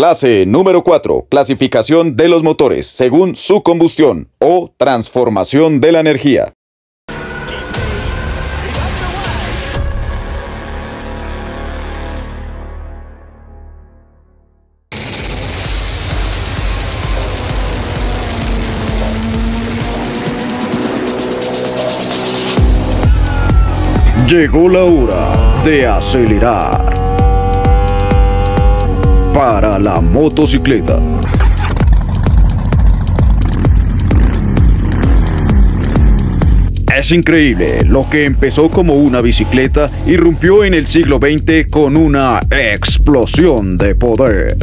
Clase número 4. Clasificación de los motores según su combustión o transformación de la energía. Llegó la hora de acelerar para la motocicleta. Es increíble, lo que empezó como una bicicleta irrumpió en el siglo XX con una explosión de poder.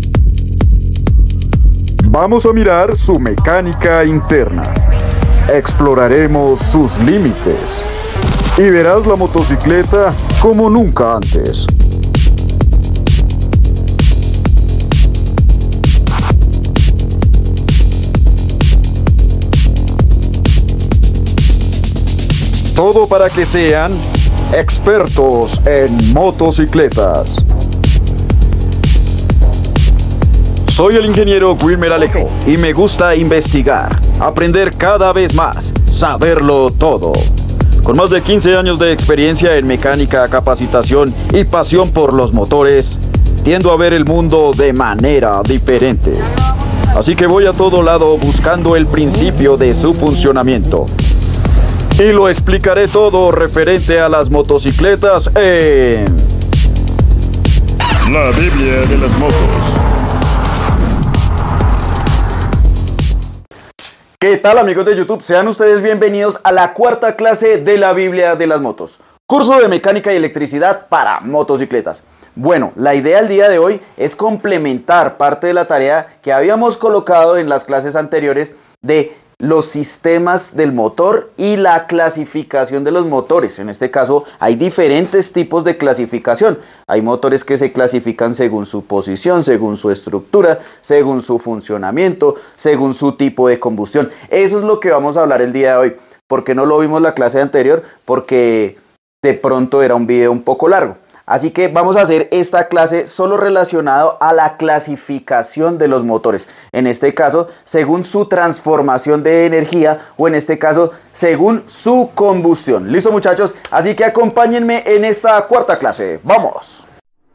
Vamos a mirar su mecánica interna. Exploraremos sus límites. Y verás la motocicleta como nunca antes. Todo para que sean expertos en motocicletas. Soy el ingeniero Wilmer Alejo y me gusta investigar, aprender cada vez más, saberlo todo. Con más de 15 años de experiencia en mecánica, capacitación y pasión por los motores, tiendo a ver el mundo de manera diferente. Así que voy a todo lado buscando el principio de su funcionamiento. Y lo explicaré todo referente a las motocicletas en La Biblia de las Motos. ¿Qué tal, amigos de YouTube? Sean ustedes bienvenidos a la cuarta clase de la Biblia de las Motos. Curso de mecánica y electricidad para motocicletas. Bueno, la idea del día de hoy es complementar parte de la tarea que habíamos colocado en las clases anteriores de los sistemas del motor y la clasificación de los motores. En este caso hay diferentes tipos de clasificación. Hay motores que se clasifican según su posición, según su estructura, según su funcionamiento, según su tipo de combustión. Eso es lo que vamos a hablar el día de hoy. ¿Por qué no lo vimos la clase anterior? Porque de pronto era un video un poco largo. Así que vamos a hacer esta clase solo relacionado a la clasificación de los motores. En este caso, según su transformación de energía o en este caso, según su combustión. ¿Listo, muchachos? Así que acompáñenme en esta cuarta clase. ¡Vamos!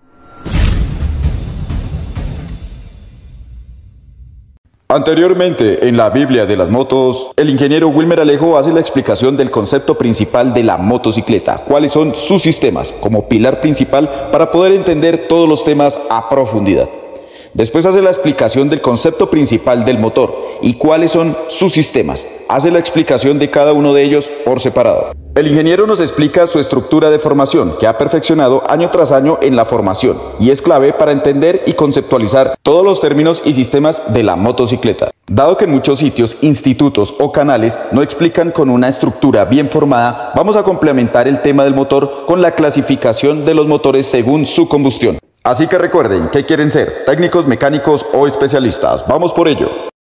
Anteriormente, en la Biblia de las Motos, el ingeniero Wilmer Alejo hace la explicación del concepto principal de la motocicleta, cuáles son sus sistemas, como pilar principal para poder entender todos los temas a profundidad. Después hace la explicación del concepto principal del motor y cuáles son sus sistemas. Hace la explicación de cada uno de ellos por separado. El ingeniero nos explica su estructura de formación, que ha perfeccionado año tras año en la formación, y es clave para entender y conceptualizar todos los términos y sistemas de la motocicleta. Dado que en muchos sitios, institutos o canales no explican con una estructura bien formada, vamos a complementar el tema del motor con la clasificación de los motores según su combustión. Así que recuerden, ¿qué quieren ser? ¿Técnicos, mecánicos o especialistas? ¡Vamos por ello!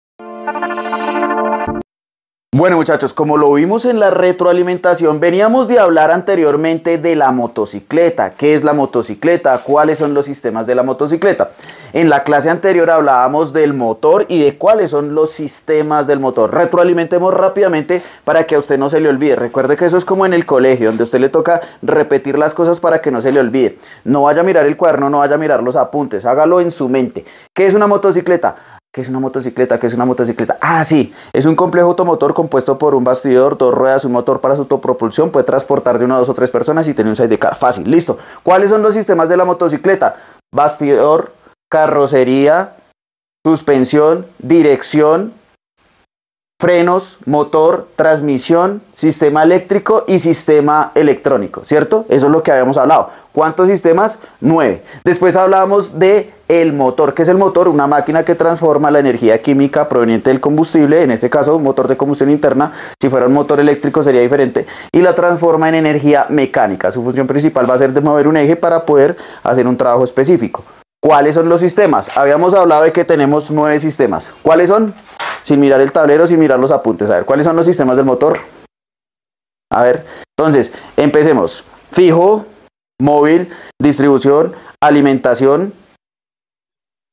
Bueno, muchachos, como lo vimos en la retroalimentación, veníamos de hablar anteriormente de la motocicleta. ¿Qué es la motocicleta? ¿Cuáles son los sistemas de la motocicleta? En la clase anterior hablábamos del motor y de cuáles son los sistemas del motor. Retroalimentemos rápidamente para que a usted no se le olvide. Recuerde que eso es como en el colegio, donde a usted le toca repetir las cosas para que no se le olvide. No vaya a mirar el cuaderno, no vaya a mirar los apuntes, hágalo en su mente. ¿Qué es una motocicleta? ¿Qué es una motocicleta? ¿Qué es una motocicleta? Ah, sí, es un complejo automotor compuesto por un bastidor, dos ruedas, un motor para su autopropulsión, puede transportar de una, dos o tres personas y tener un sidecar. Fácil, listo. ¿Cuáles son los sistemas de la motocicleta? Bastidor, carrocería, suspensión, dirección, frenos, motor, transmisión, sistema eléctrico y sistema electrónico, ¿cierto? Eso es lo que habíamos hablado. ¿Cuántos sistemas? 9. Después hablábamos de el motor. ¿Qué es el motor? Una máquina que transforma la energía química proveniente del combustible, en este caso un motor de combustión interna, si fuera un motor eléctrico sería diferente, y la transforma en energía mecánica. Su función principal va a ser de mover un eje para poder hacer un trabajo específico. ¿Cuáles son los sistemas? Habíamos hablado de que tenemos 9 sistemas. ¿Cuáles son? Sin mirar el tablero, sin mirar los apuntes. A ver, ¿cuáles son los sistemas del motor? A ver, entonces, empecemos. Fijo, móvil, distribución, alimentación,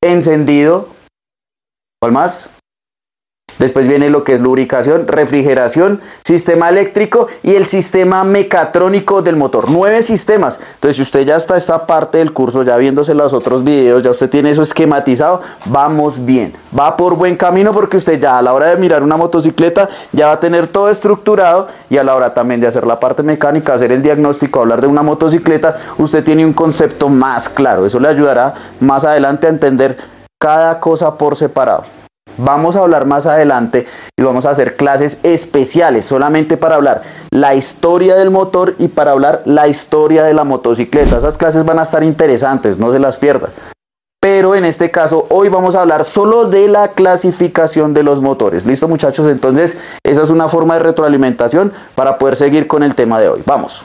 encendido, ¿cuál más? Después viene lo que es lubricación, refrigeración, sistema eléctrico y el sistema mecatrónico del motor. 9 sistemas. Entonces, si usted ya está esta parte del curso, ya viéndose los otros videos, ya usted tiene eso esquematizado, vamos bien. Va por buen camino porque usted ya a la hora de mirar una motocicleta ya va a tener todo estructurado y a la hora también de hacer la parte mecánica, hacer el diagnóstico, hablar de una motocicleta, usted tiene un concepto más claro. Eso le ayudará más adelante a entender cada cosa por separado. Vamos a hablar más adelante y vamos a hacer clases especiales solamente para hablar la historia del motor y para hablar la historia de la motocicleta. Esas clases van a estar interesantes, no se las pierdan. Pero en este caso hoy vamos a hablar solo de la clasificación de los motores. ¿Listo, muchachos? Entonces esa es una forma de retroalimentación para poder seguir con el tema de hoy. Vamos.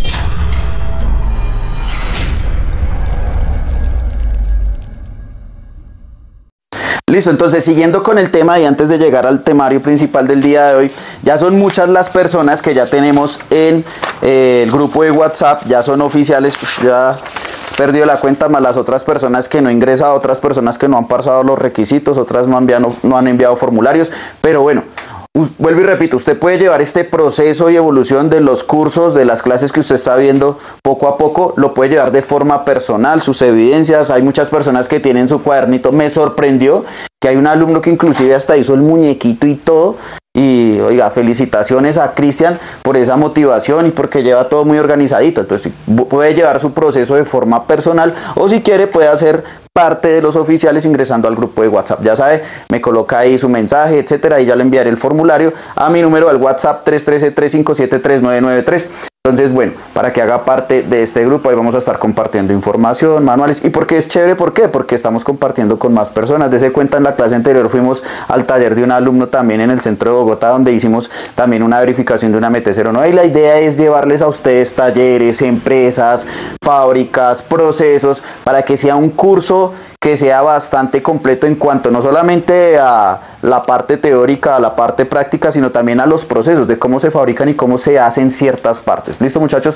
Listo, entonces siguiendo con el tema y antes de llegar al temario principal del día de hoy, ya son muchas las personas que ya tenemos en el grupo de WhatsApp, ya son oficiales, ya perdido la cuenta, más las otras personas que no han ingresado, otras personas que no han pasado los requisitos, otras no han enviado formularios, pero bueno. Vuelvo y repito, usted puede llevar este proceso y evolución de los cursos, de las clases que usted está viendo poco a poco, lo puede llevar de forma personal, sus evidencias. Hay muchas personas que tienen su cuadernito. Me sorprendió que hay un alumno que inclusive hasta hizo el muñequito y todo. Y oiga, felicitaciones a Cristian por esa motivación y porque lleva todo muy organizadito. Entonces puede llevar su proceso de forma personal o si quiere puede hacer parte de los oficiales ingresando al grupo de WhatsApp. Ya sabe, me coloca ahí su mensaje, etcétera, y ya le enviaré el formulario a mi número al WhatsApp 313-357-3993. Entonces, bueno, para que haga parte de este grupo, ahí vamos a estar compartiendo información, manuales. ¿Y por qué es chévere? ¿Por qué? Porque estamos compartiendo con más personas. Dese cuenta, en la clase anterior fuimos al taller de un alumno también en el centro de Bogotá, donde hicimos también una verificación de una MT-09. Y la idea es llevarles a ustedes talleres, empresas, fábricas, procesos, para que sea un curso que sea bastante completo en cuanto no solamente a la parte teórica, a la parte práctica, sino también a los procesos de cómo se fabrican y cómo se hacen ciertas partes. ¿Listo, muchachos?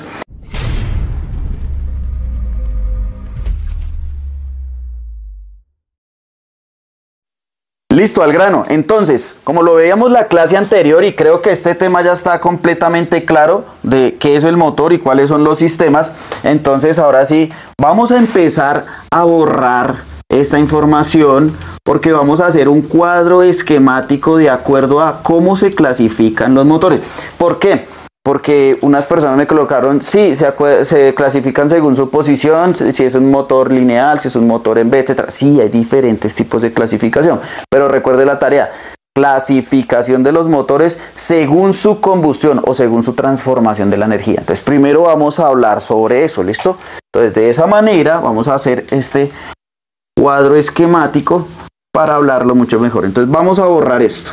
Listo, al grano. Entonces, como lo veíamos la clase anterior y creo que este tema ya está completamente claro de qué es el motor y cuáles son los sistemas, entonces ahora sí vamos a empezar a borrar esta información porque vamos a hacer un cuadro esquemático de acuerdo a cómo se clasifican los motores. ¿Por qué? Porque unas personas me colocaron, sí, se clasifican según su posición, si es un motor lineal, si es un motor en B, etc. Sí, hay diferentes tipos de clasificación, pero recuerde la tarea. Clasificación de los motores según su combustión o según su transformación de la energía. Entonces, primero vamos a hablar sobre eso, ¿listo? Entonces, de esa manera vamos a hacer este cuadro esquemático para hablarlo mucho mejor. Entonces, vamos a borrar esto.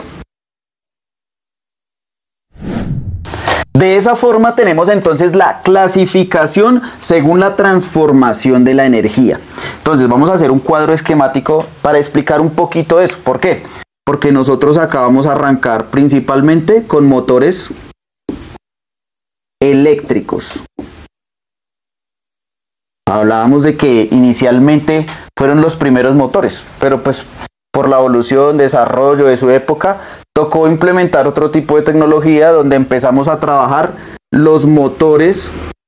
De esa forma tenemos entonces la clasificación según la transformación de la energía. Entonces vamos a hacer un cuadro esquemático para explicar un poquito eso. ¿Por qué? Porque nosotros acá vamos a arrancar principalmente con motores eléctricos. Hablábamos de que inicialmente fueron los primeros motores, pero pues por la evolución, desarrollo de su época, tocó implementar otro tipo de tecnología donde empezamos a trabajar los motores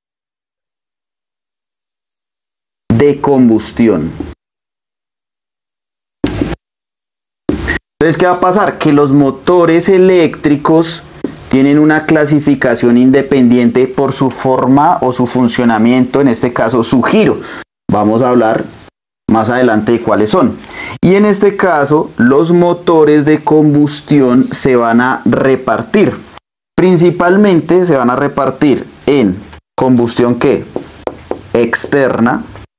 de combustión. Entonces, ¿qué va a pasar? Que los motores eléctricos tienen una clasificación independiente por su forma o su funcionamiento, en este caso su giro. Vamos a hablar más adelante de cuáles son. Y en este caso, los motores de combustión se van a repartir. Principalmente se van a repartir en combustión ¿qué? Externa.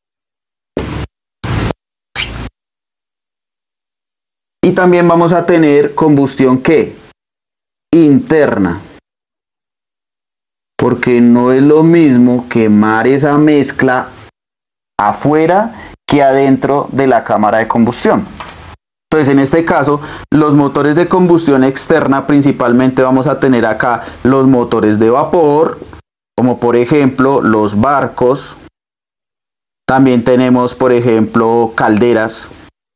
Y también vamos a tener combustión ¿qué? Interna. Porque no es lo mismo quemar esa mezcla afuera que adentro de la cámara de combustión. Entonces, en este caso, los motores de combustión externa, principalmente vamos a tener acá los motores de vapor, como por ejemplo los barcos. También tenemos, por ejemplo, calderas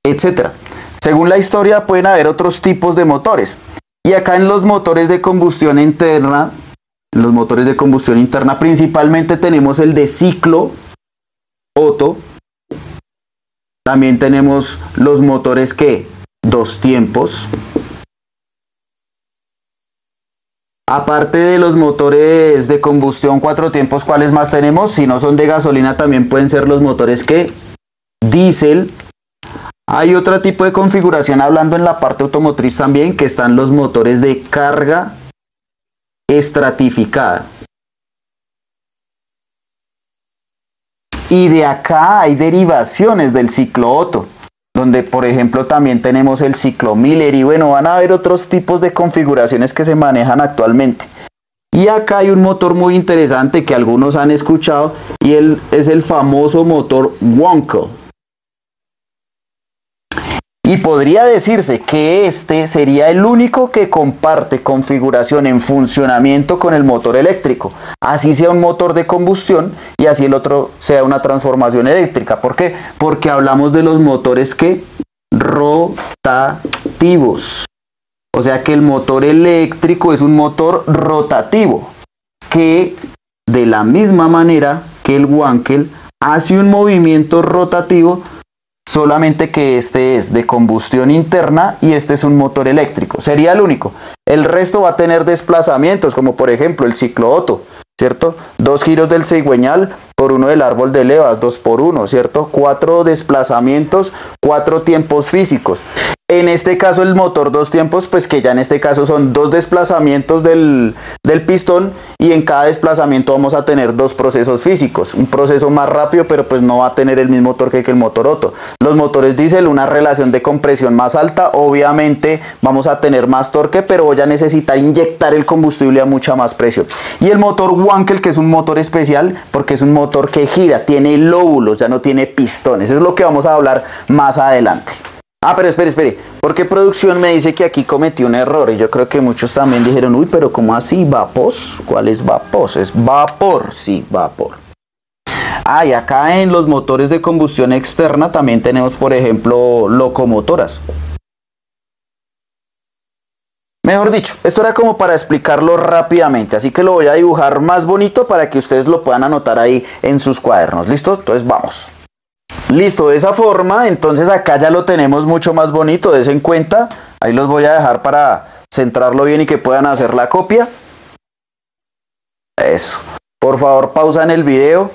etcétera. Según la historia pueden haber otros tipos de motores. Y acá en los motores de combustión interna, principalmente tenemos el de ciclo Otto. También tenemos los motores que 2 tiempos. Aparte de los motores de combustión 4 tiempos, ¿cuáles más tenemos? Si no son de gasolina, también pueden ser los motores que diésel. Hay otro tipo de configuración, hablando en la parte automotriz también, que están los motores de carga estratificada. Y de acá hay derivaciones del ciclo Otto, donde por ejemplo también tenemos el ciclo Miller, y bueno, van a haber otros tipos de configuraciones que se manejan actualmente. Y acá hay un motor muy interesante que algunos han escuchado, y es el famoso motor Wankel. Y podría decirse que este sería el único que comparte configuración en funcionamiento con el motor eléctrico. Así sea un motor de combustión y así el otro sea una transformación eléctrica. ¿Por qué? Porque hablamos de los motores que rotativos. O sea que el motor eléctrico es un motor rotativo que de la misma manera que el Wankel hace un movimiento rotativo, solamente que este es de combustión interna y este es un motor eléctrico. Sería el único. El resto va a tener desplazamientos, como por ejemplo el ciclo Otto, ¿cierto? 2 giros del cigüeñal por 1 del árbol de levas, 2 por 1, ¿cierto? 4 desplazamientos, 4 tiempos físicos. En este caso el motor 2 tiempos, pues que ya en este caso son 2 desplazamientos del pistón, y en cada desplazamiento vamos a tener 2 procesos físicos. Un proceso más rápido, pero pues no va a tener el mismo torque que el motor Otto. Los motores diésel, una relación de compresión más alta, obviamente vamos a tener más torque, pero voy a necesitar inyectar el combustible a mucha más presión. Y el motor Wankel, que es un motor especial porque es un motor que gira, tiene lóbulos, ya no tiene pistones. Eso es lo que vamos a hablar más adelante. Ah, pero espere, porque producción me dice que aquí cometí un error, y yo creo que muchos también dijeron, uy, pero ¿cómo así? ¿Vapos? ¿Cuál es vapos? Es vapor, sí, vapor. Ah, y acá en los motores de combustión externa también tenemos, por ejemplo, locomotoras. Mejor dicho, esto era como para explicarlo rápidamente, así que lo voy a dibujar más bonito para que ustedes lo puedan anotar ahí en sus cuadernos. ¿Listo? Entonces vamos. Listo, de esa forma, entonces acá ya lo tenemos mucho más bonito, des en cuenta. Ahí los voy a dejar para centrarlo bien y que puedan hacer la copia. Eso. Por favor, pausan el video.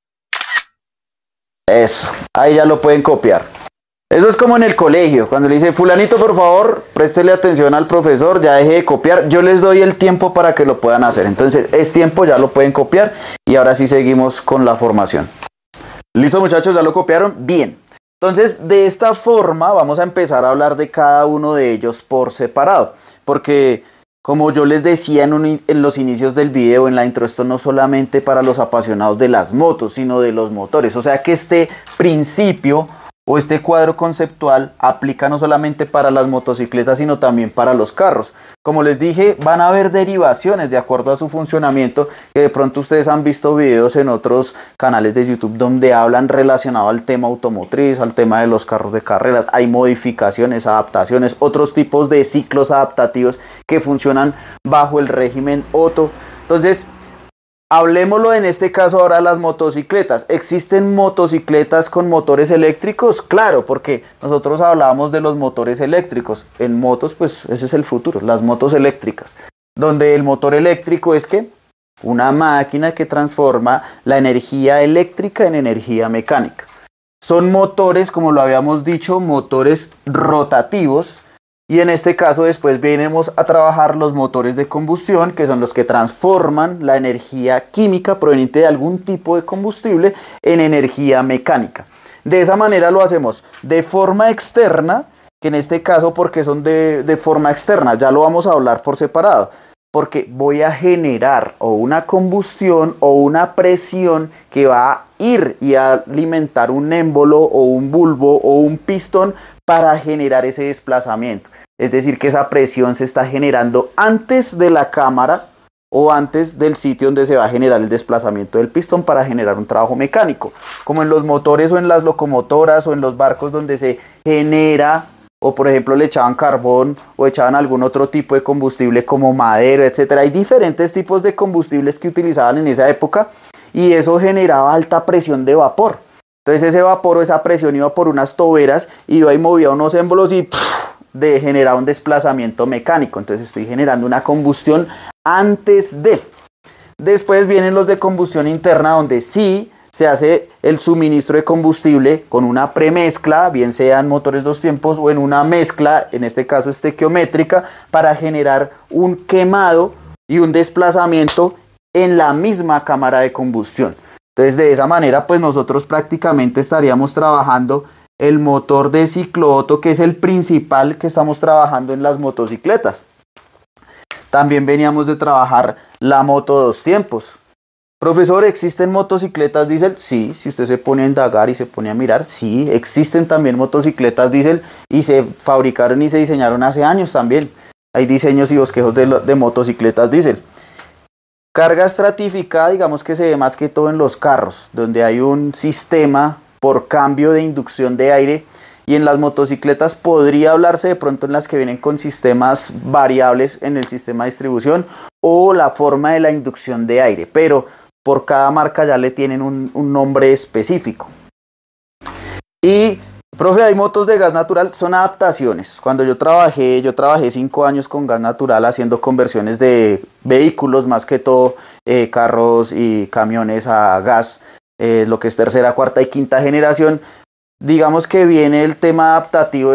Eso. Ahí ya lo pueden copiar. Eso es como en el colegio, cuando le dice, fulanito, por favor, préstele atención al profesor, ya deje de copiar. Yo les doy el tiempo para que lo puedan hacer. Entonces, es tiempo, ya lo pueden copiar. Y ahora sí seguimos con la formación. ¿Listo, muchachos? ¿Ya lo copiaron? Bien. Entonces, de esta forma vamos a empezar a hablar de cada uno de ellos por separado. Porque, como yo les decía en los inicios del video, en la intro, esto no solamente para los apasionados de las motos, sino de los motores. O sea que este principio o este cuadro conceptual aplica no solamente para las motocicletas, sino también para los carros. Como les dije, van a haber derivaciones de acuerdo a su funcionamiento, que de pronto ustedes han visto videos en otros canales de YouTube donde hablan relacionado al tema automotriz, al tema de los carros de carreras. Hay modificaciones, adaptaciones, otros tipos de ciclos adaptativos que funcionan bajo el régimen Otto. Entonces, hablemoslo en este caso ahora de las motocicletas. ¿Existen motocicletas con motores eléctricos? Claro, porque nosotros hablábamos de los motores eléctricos. En motos, pues ese es el futuro, las motos eléctricas. Donde el motor eléctrico es ¿qué? Una máquina que transforma la energía eléctrica en energía mecánica. Son motores, como lo habíamos dicho, motores rotativos. Y en este caso después venimos a trabajar los motores de combustión, que son los que transforman la energía química proveniente de algún tipo de combustible en energía mecánica. De esa manera lo hacemos de forma externa, que en este caso porque son de forma externa, ya lo vamos a hablar por separado. Porque voy a generar o una combustión o una presión que va a ir y a alimentar un émbolo o un bulbo o un pistón para generar ese desplazamiento. Es decir, que esa presión se está generando antes de la cámara o antes del sitio donde se va a generar el desplazamiento del pistón para generar un trabajo mecánico, como en los motores o en las locomotoras o en los barcos donde se genera, o por ejemplo le echaban carbón o echaban algún otro tipo de combustible como madera, etcétera. Hay diferentes tipos de combustibles que utilizaban en esa época y eso generaba alta presión de vapor. Entonces ese vapor o esa presión iba por unas toberas, iba y movía unos émbolos y generaba un desplazamiento mecánico. Entonces estoy generando una combustión antes de. Después vienen los de combustión interna, donde sí se hace el suministro de combustible con una premezcla, bien sean motores dos tiempos o en una mezcla, en este caso estequiométrica, para generar un quemado y un desplazamiento en la misma cámara de combustión. Entonces de esa manera pues nosotros prácticamente estaríamos trabajando el motor de ciclo Otto, que es el principal que estamos trabajando en las motocicletas. También veníamos de trabajar la moto dos tiempos. Profesor, ¿existen motocicletas diésel? Sí, si usted se pone a indagar y se pone a mirar, sí, existen también motocicletas diésel y se fabricaron y se diseñaron hace años también. Hay diseños y bosquejos de motocicletas diésel. Carga estratificada, digamos que se ve más que todo en los carros, donde hay un sistema por cambio de inducción de aire, y en las motocicletas podría hablarse de pronto en las que vienen con sistemas variables en el sistema de distribución o la forma de la inducción de aire, pero por cada marca ya le tienen un nombre específico. Y, profe, hay motos de gas natural, son adaptaciones. Cuando yo trabajé 5 años con gas natural haciendo conversiones de vehículos, más que todo carros y camiones a gas, lo que es tercera, cuarta y quinta generación. Digamos que viene el tema adaptativo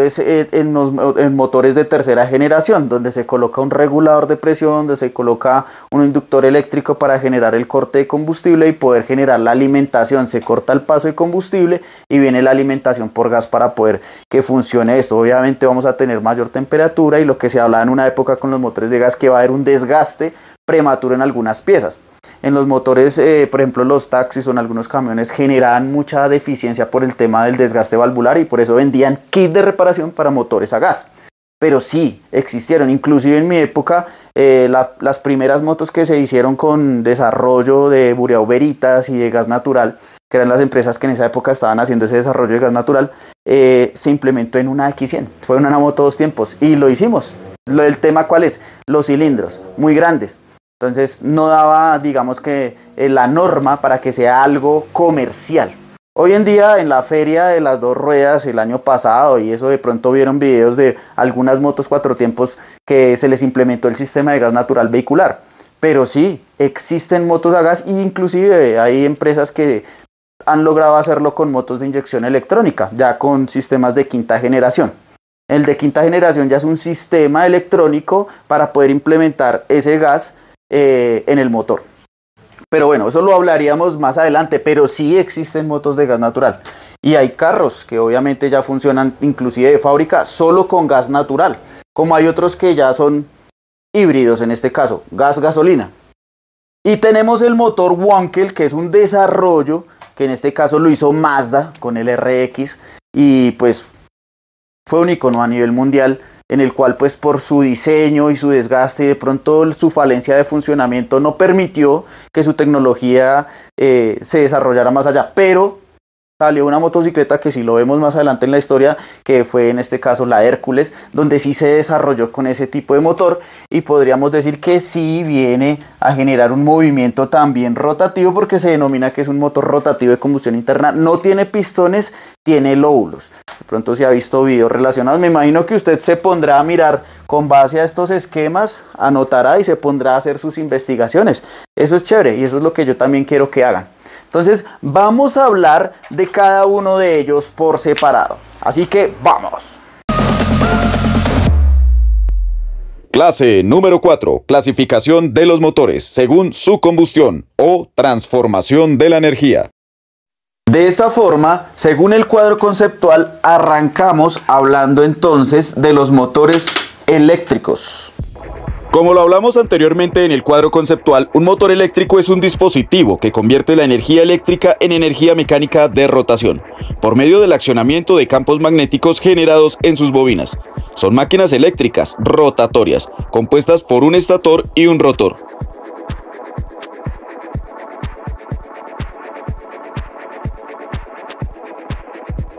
en motores de tercera generación, donde se coloca un regulador de presión, donde se coloca un inductor eléctrico para generar el corte de combustible y poder generar la alimentación. Se corta el paso de combustible y viene la alimentación por gas para poder que funcione esto. Obviamente vamos a tener mayor temperatura y lo que se hablaba en una época con los motores de gas, que va a haber un desgaste prematuro en algunas piezas. En los motores, por ejemplo, los taxis o en algunos camiones generaban mucha deficiencia por el tema del desgaste valvular y por eso vendían kit de reparación para motores a gas. Pero sí, existieron. Inclusive en mi época, las primeras motos que se hicieron con desarrollo de Bureau Veritas y de gas natural, que eran las empresas que en esa época estaban haciendo ese desarrollo de gas natural, se implementó en una X100. Fue una moto dos tiempos y lo hicimos. El tema, ¿cuál es? Los cilindros, muy grandes. Entonces no daba, digamos que la norma para que sea algo comercial. Hoy en día en la feria de las dos ruedas el año pasado, y eso de pronto vieron videos de algunas motos cuatro tiempos que se les implementó el sistema de gas natural vehicular. Pero sí, existen motos a gas e inclusive hay empresas que han logrado hacerlo con motos de inyección electrónica, ya con sistemas de quinta generación. El de quinta generación ya es un sistema electrónico para poder implementar ese gas en el motor. Pero bueno, eso lo hablaríamos más adelante, pero sí existen motos de gas natural. Y hay carros que obviamente ya funcionan inclusive de fábrica solo con gas natural, como hay otros que ya son híbridos, en este caso, gas-gasolina. Y tenemos el motor Wankel, que es un desarrollo que en este caso lo hizo Mazda con el RX y pues fue un icono a nivel mundial, en el cual pues por su diseño y su desgaste y de pronto su falencia de funcionamiento no permitió que su tecnología se desarrollara más allá, pero salió una motocicleta que si lo vemos más adelante en la historia, que fue en este caso la Hércules, donde sí se desarrolló con ese tipo de motor y podríamos decir que sí viene a generar un movimiento también rotativo, porque se denomina que es un motor rotativo de combustión interna, no tiene pistones, tiene lóbulos. De pronto si ha visto videos relacionados, me imagino que usted se pondrá a mirar con base a estos esquemas, anotará y se pondrá a hacer sus investigaciones. Eso es chévere y eso es lo que yo también quiero que hagan. Entonces vamos a hablar de cada uno de ellos por separado. Así que vamos. Clase número 4. Clasificación de los motores según su combustión o transformación de la energía. De esta forma, según el cuadro conceptual, arrancamos hablando entonces de los motores eléctricos. Como lo hablamos anteriormente en el cuadro conceptual, un motor eléctrico es un dispositivo que convierte la energía eléctrica en energía mecánica de rotación, por medio del accionamiento de campos magnéticos generados en sus bobinas. Son máquinas eléctricas rotatorias, compuestas por un estator y un rotor.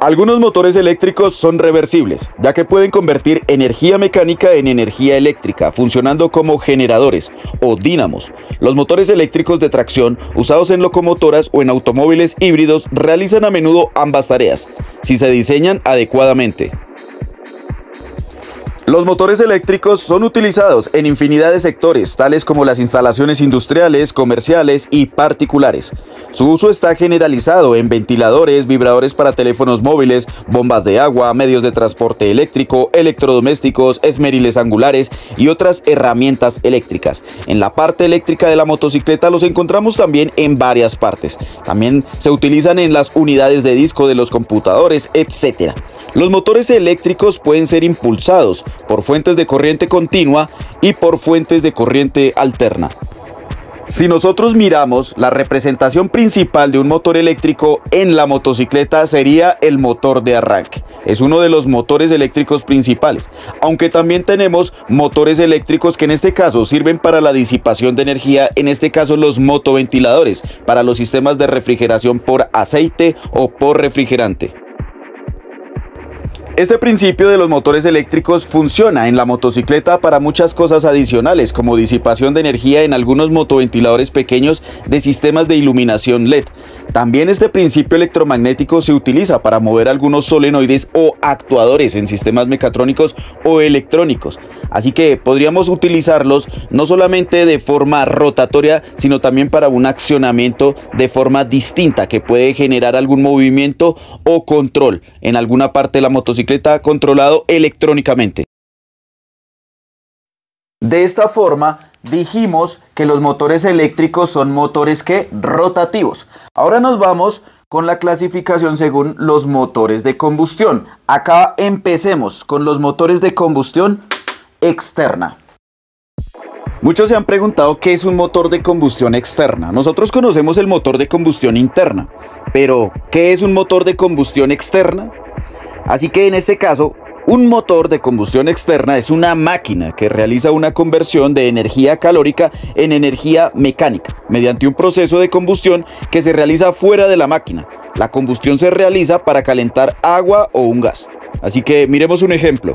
Algunos motores eléctricos son reversibles, ya que pueden convertir energía mecánica en energía eléctrica, funcionando como generadores o dínamos. Los motores eléctricos de tracción, usados en locomotoras o en automóviles híbridos, realizan a menudo ambas tareas, si se diseñan adecuadamente. Los motores eléctricos son utilizados en infinidad de sectores, tales como las instalaciones industriales, comerciales y particulares. Su uso está generalizado en ventiladores, vibradores para teléfonos móviles, bombas de agua, medios de transporte eléctrico, electrodomésticos, esmeriles angulares y otras herramientas eléctricas. En la parte eléctrica de la motocicleta los encontramos también en varias partes. También se utilizan en las unidades de disco de los computadores, etc. Los motores eléctricos pueden ser impulsados por fuentes de corriente continua y por fuentes de corriente alterna. Si nosotros miramos, la representación principal de un motor eléctrico en la motocicleta sería el motor de arranque. Es uno de los motores eléctricos principales, aunque también tenemos motores eléctricos que en este caso sirven para la disipación de energía, en este caso los motoventiladores, para los sistemas de refrigeración por aceite o por refrigerante. Este principio de los motores eléctricos funciona en la motocicleta para muchas cosas adicionales, como disipación de energía en algunos motoventiladores pequeños de sistemas de iluminación LED. También este principio electromagnético se utiliza para mover algunos solenoides o actuadores en sistemas mecatrónicos o electrónicos. Así que podríamos utilizarlos no solamente de forma rotatoria, sino también para un accionamiento de forma distinta que puede generar algún movimiento o control en alguna parte de la motocicleta controlado electrónicamente. De esta forma, dijimos que los motores eléctricos son motores rotativos. Ahora nos vamos con la clasificación según los motores de combustión. Acá empecemos con los motores de combustión externa. Muchos se han preguntado qué es un motor de combustión externa. Nosotros conocemos el motor de combustión interna, pero ¿qué es un motor de combustión externa? Así que en este caso, un motor de combustión externa es una máquina que realiza una conversión de energía calórica en energía mecánica mediante un proceso de combustión que se realiza fuera de la máquina. La combustión se realiza para calentar agua o un gas. Así que miremos un ejemplo.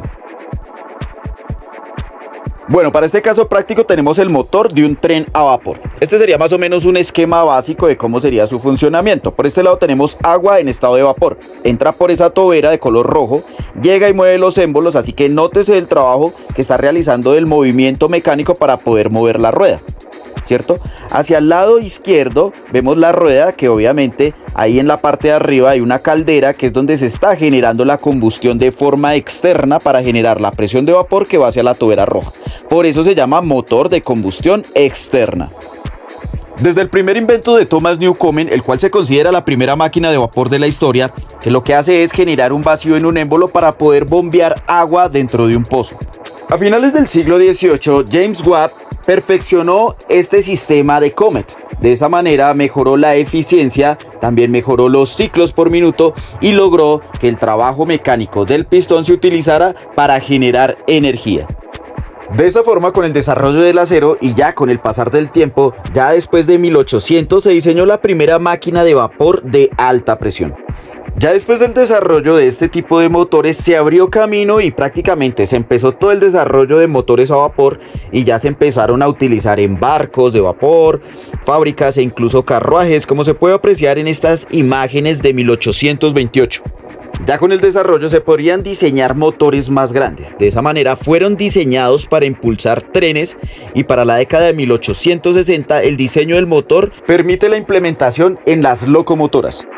Bueno, para este caso práctico tenemos el motor de un tren a vapor. Este sería más o menos un esquema básico de cómo sería su funcionamiento. Por este lado tenemos agua en estado de vapor. Entra por esa tobera de color rojo, llega y mueve los émbolos, así que nótese el trabajo que está realizando el movimiento mecánico para poder mover la rueda, ¿cierto? Hacia el lado izquierdo vemos la rueda, que obviamente ahí en la parte de arriba hay una caldera que es donde se está generando la combustión de forma externa para generar la presión de vapor que va hacia la tobera roja. Por eso se llama motor de combustión externa. Desde el primer invento de Thomas Newcomen, el cual se considera la primera máquina de vapor de la historia, que lo que hace es generar un vacío en un émbolo para poder bombear agua dentro de un pozo. A finales del siglo XVIII, James Watt perfeccionó este sistema de Comet. De esa manera mejoró la eficiencia, también mejoró los ciclos por minuto y logró que el trabajo mecánico del pistón se utilizara para generar energía. De esta forma, con el desarrollo del acero y ya con el pasar del tiempo, ya después de 1800 se diseñó la primera máquina de vapor de alta presión. Ya después del desarrollo de este tipo de motores se abrió camino y prácticamente se empezó todo el desarrollo de motores a vapor y ya se empezaron a utilizar en barcos de vapor, fábricas e incluso carruajes, como se puede apreciar en estas imágenes de 1828. Ya con el desarrollo se podrían diseñar motores más grandes. De esa manera fueron diseñados para impulsar trenes y para la década de 1860 el diseño del motor permite la implementación en las locomotoras.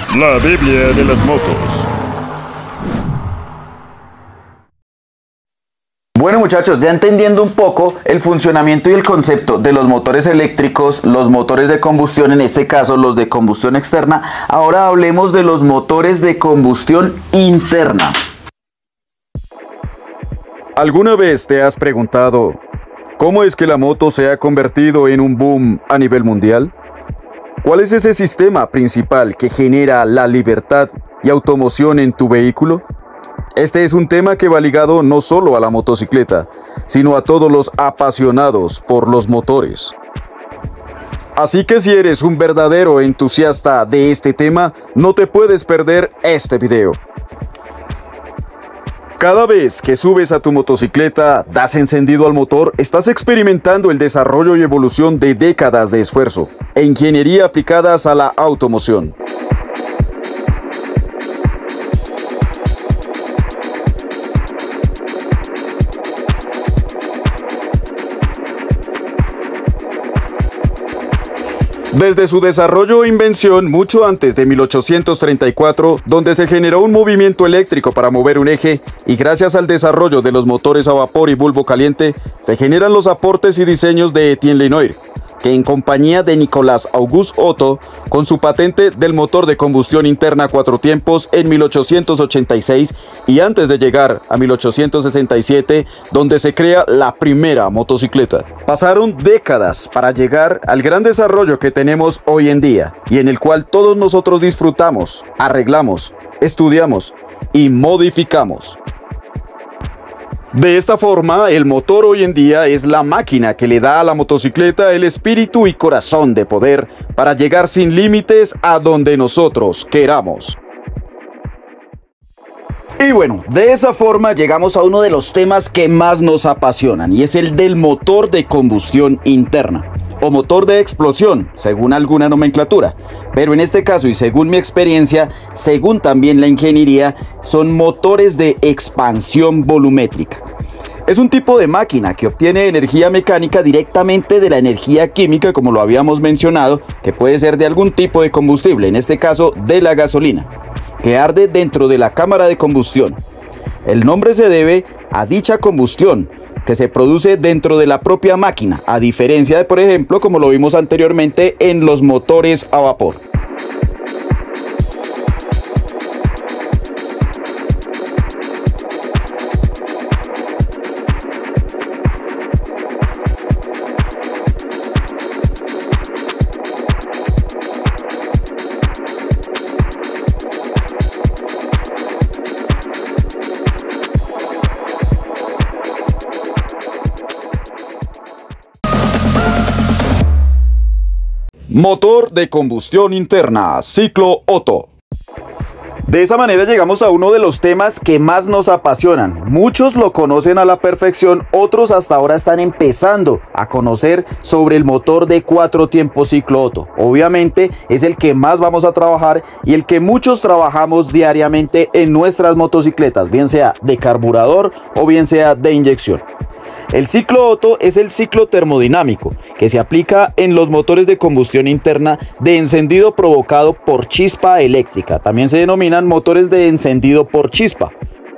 La Biblia de las motos. Bueno muchachos, ya entendiendo un poco el funcionamiento y el concepto de los motores eléctricos, los motores de combustión, en este caso los de combustión externa, ahora hablemos de los motores de combustión interna. ¿Alguna vez te has preguntado cómo es que la moto se ha convertido en un boom a nivel mundial? ¿Cuál es ese sistema principal que genera la libertad y automoción en tu vehículo? Este es un tema que va ligado no solo a la motocicleta, sino a todos los apasionados por los motores. Así que si eres un verdadero entusiasta de este tema, no te puedes perder este video. Cada vez que subes a tu motocicleta, das encendido al motor, estás experimentando el desarrollo y evolución de décadas de esfuerzo e ingeniería aplicadas a la automoción. Desde su desarrollo e invención mucho antes de 1834, donde se generó un movimiento eléctrico para mover un eje, y gracias al desarrollo de los motores a vapor y bulbo caliente, se generan los aportes y diseños de Etienne Lenoir, que en compañía de Nicolas Auguste Otto, con su patente del motor de combustión interna 4 tiempos en 1886 y antes de llegar a 1867, donde se crea la primera motocicleta. Pasaron décadas para llegar al gran desarrollo que tenemos hoy en día y en el cual todos nosotros disfrutamos, arreglamos, estudiamos y modificamos. De esta forma, el motor hoy en día es la máquina que le da a la motocicleta el espíritu y corazón de poder para llegar sin límites a donde nosotros queramos. Y bueno, de esa forma llegamos a uno de los temas que más nos apasionan, y es el del motor de combustión interna, o motor de explosión, según alguna nomenclatura. Pero en este caso, y según mi experiencia, según también la ingeniería, son motores de expansión volumétrica. Es un tipo de máquina que obtiene energía mecánica directamente de la energía química, como lo habíamos mencionado, que puede ser de algún tipo de combustible, en este caso de la gasolina, que arde dentro de la cámara de combustión. El nombre se debe a dicha combustión que se produce dentro de la propia máquina, a diferencia de, por ejemplo, como lo vimos anteriormente en los motores a vapor. Motor de combustión interna, ciclo Otto. De esa manera llegamos a uno de los temas que más nos apasionan. Muchos lo conocen a la perfección, otros hasta ahora están empezando a conocer sobre el motor de 4 tiempos ciclo Otto. Obviamente es el que más vamos a trabajar y el que muchos trabajamos diariamente en nuestras motocicletas, bien sea de carburador o bien sea de inyección. El ciclo Otto es el ciclo termodinámico que se aplica en los motores de combustión interna de encendido provocado por chispa eléctrica. También se denominan motores de encendido por chispa.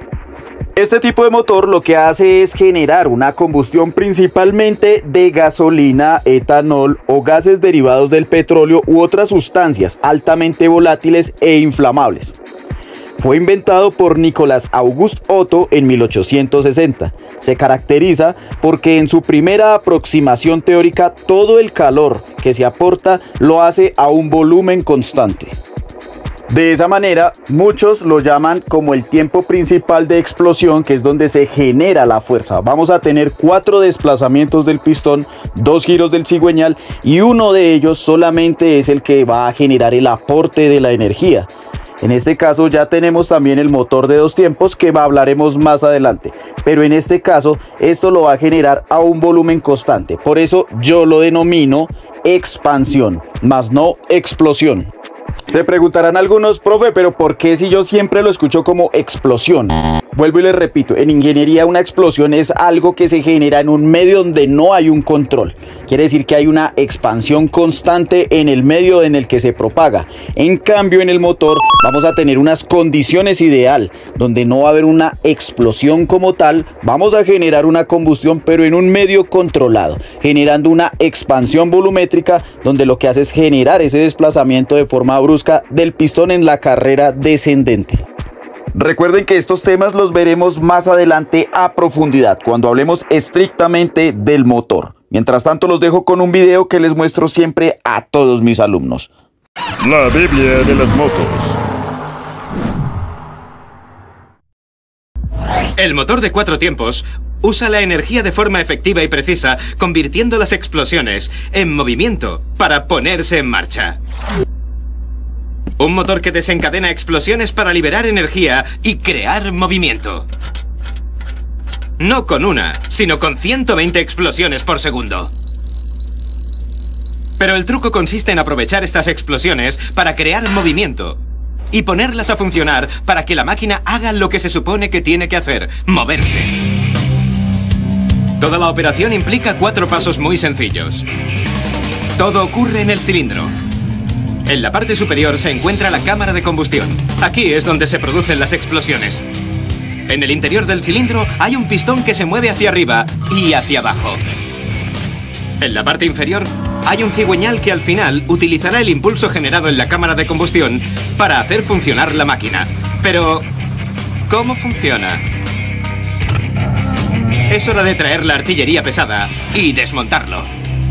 Este tipo de motor lo que hace es generar una combustión principalmente de gasolina, etanol o gases derivados del petróleo u otras sustancias altamente volátiles e inflamables. Fue inventado por Nicolas Auguste Otto en 1860. Se caracteriza porque en su primera aproximación teórica todo el calor que se aporta lo hace a un volumen constante. De esa manera, muchos lo llaman como el tiempo principal de explosión, que es donde se genera la fuerza. Vamos a tener 4 desplazamientos del pistón, 2 giros del cigüeñal y uno de ellos solamente es el que va a generar el aporte de la energía. En este caso ya tenemos también el motor de 2 tiempos que hablaremos más adelante, pero en este caso esto lo va a generar a un volumen constante, por eso yo lo denomino expansión, más no explosión. Se preguntarán algunos, profe, pero ¿por qué si yo siempre lo escucho como explosión? Vuelvo y les repito, en ingeniería una explosión es algo que se genera en un medio donde no hay un control. Quiere decir que hay una expansión constante en el medio en el que se propaga. En cambio, en el motor vamos a tener unas condiciones ideal, donde no va a haber una explosión como tal. Vamos a generar una combustión, pero en un medio controlado, generando una expansión volumétrica, donde lo que hace es generar ese desplazamiento de forma brusca del pistón en la carrera descendente. Recuerden que estos temas los veremos más adelante a profundidad, cuando hablemos estrictamente del motor. Mientras tanto, los dejo con un video que les muestro siempre a todos mis alumnos. La Biblia de las motos. El motor de 4 tiempos usa la energía de forma efectiva y precisa, convirtiendo las explosiones en movimiento para ponerse en marcha. Un motor que desencadena explosiones para liberar energía y crear movimiento. No con una, sino con 120 explosiones por segundo. Pero el truco consiste en aprovechar estas explosiones para crear movimiento y ponerlas a funcionar para que la máquina haga lo que se supone que tiene que hacer, moverse. Toda la operación implica 4 pasos muy sencillos. Todo ocurre en el cilindro. En la parte superior se encuentra la cámara de combustión. Aquí es donde se producen las explosiones. En el interior del cilindro hay un pistón que se mueve hacia arriba y hacia abajo. En la parte inferior hay un cigüeñal que al final utilizará el impulso generado en la cámara de combustión para hacer funcionar la máquina. Pero, ¿cómo funciona? Es hora de traer la artillería pesada y desmontarlo.